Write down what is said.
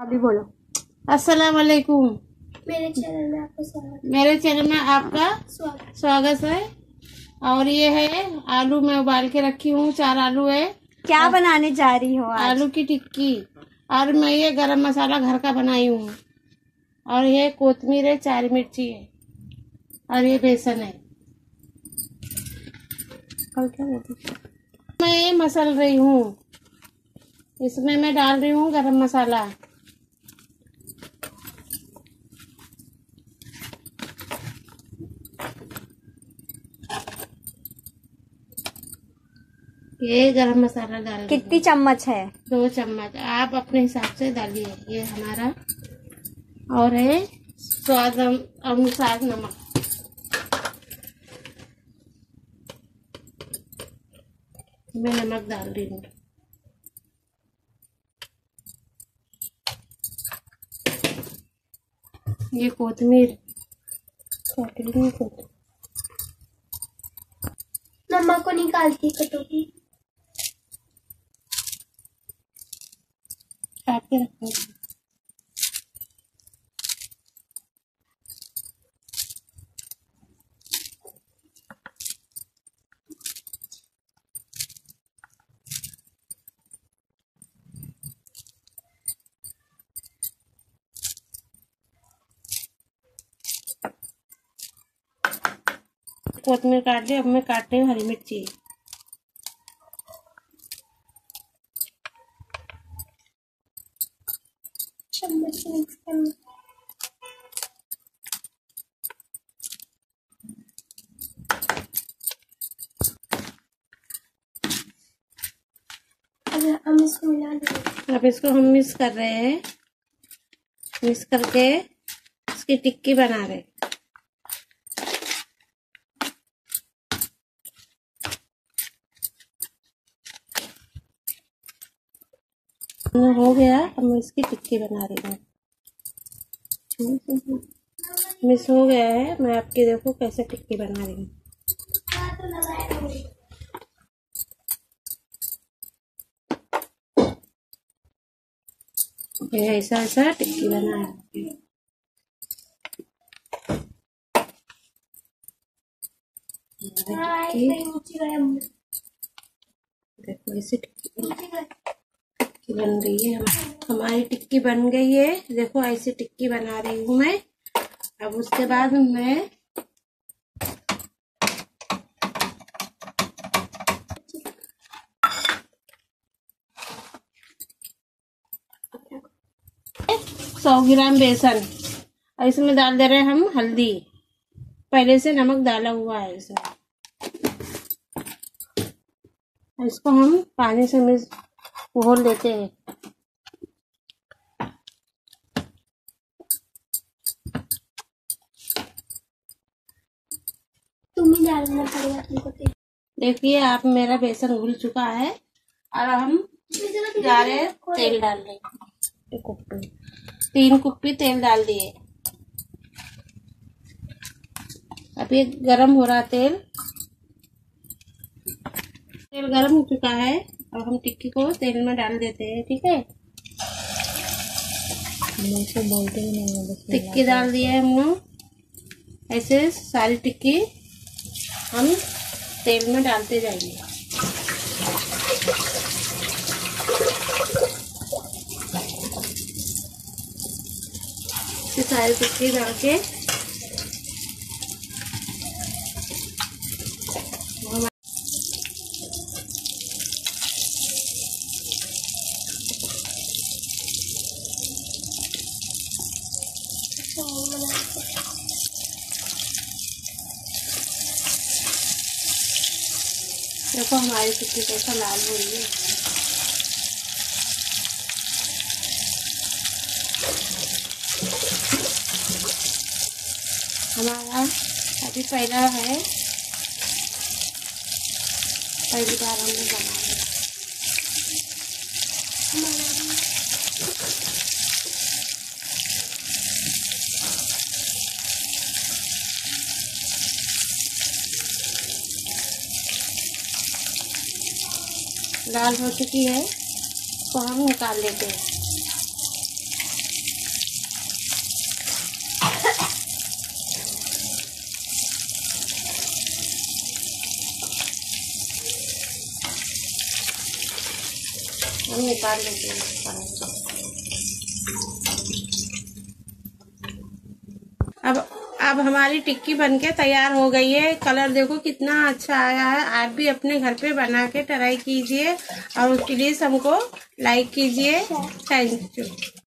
अभी बोलो। अस्सलाम वालेकुम। मेरे चैनल में आपका स्वागत। मेरे चैनल में आपका स्वागत है। और ये है आलू मैं उबाल के रखी हूँ, 4 आलू है। क्या बनाने जा रही हो आज? आलू की टिक्की। और मैं ये गरम मसाला घर का बनाई हूँ। और ये कोतमीर है, 4 मिर्ची है, और ये बेसन है। और क्या मैं ये मसल रही हूँ, इसमें मैं डाल रही हूँ गरम मसाला। ये गरम मसाला डाल। कितनी चम्मच है? 2 चम्मच। आप अपने हिसाब से डालिए। ये हमारा और है स्वाद अनुसार नमक। मैं नमक डाल रही हूँ। ये कोतमीर नमक को निकालती कटोरी काट के रखो। कोतमीर काट ली। अब मैं काट रही हूँ हरी मिर्ची। चम्मच से मिक्स करना। हम इसको मिला देंगे। अब इसको हम मिक्स कर रहे हैं। मिक्स करके इसकी टिक्की बना रहे। हो गया। अब मैं इसकी टिक्की बना रही हूँ। मिक्स हो गया है। मैं आपकी देखो कैसे टिक्की बना रही हूँ। ऐसा ऐसा टिक्की बना है। देखो ऐसे टिक्की बन रही है। हमारी टिक्की बन गई है। देखो ऐसी टिक्की बना रही हूँ मैं। अब उसके बाद मैं सौ ग्राम बेसन और इसमें डाल दे रहे हैं हम हल्दी। पहले से नमक डाला हुआ है इसमें। इसको हम पानी से मिक्स घोल लेते हैं। तुम्हें डालना पड़ेगा तुमको तेल। देखिए आप मेरा बेसन घुल चुका है। और हम जा रहे हैं तेल डालने। 3 कुप्पी तेल डाल दिए। अब ये गरम हो रहा तेल गरम हो चुका है। अब हम टिक्की को तेल में डाल देते हैं। ठीक है, बोलते ही नहीं। टिक्की डाल दिए हम लोग। ऐसे सारी टिक्की हम तेल में डालते जाएंगे। सारी टिक्की डाल के देखो हमारी टिक्की कैसा लाल हो रही है। हमारा अभी पहली बार हम लोग बना रहे हैं। लाल हो चुकी है तो हम निकाल लेते हैं। हम निकाल लेते हैं कढ़ाई से। अब हमारी टिक्की बनके तैयार हो गई है। कलर देखो कितना अच्छा आया है। आप भी अपने घर पे बना के ट्राई कीजिए और प्लीज हमको लाइक कीजिए। Thank you.